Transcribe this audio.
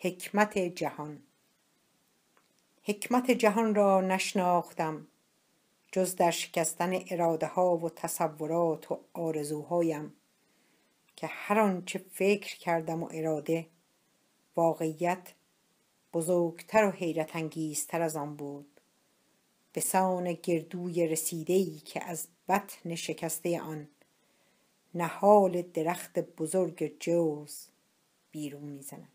حکمت جهان. حکمت جهان را نشناختم جز در شکستن اراده ها و تصورات و آرزوهایم، که هر آنچه فکر کردم و اراده، واقعیت بزرگتر و حیرت انگیزتر از آن بود، به سان گردوی رسیده‌ای که از بطن شکسته آن نهال درخت بزرگ جوز بیرون می‌زند.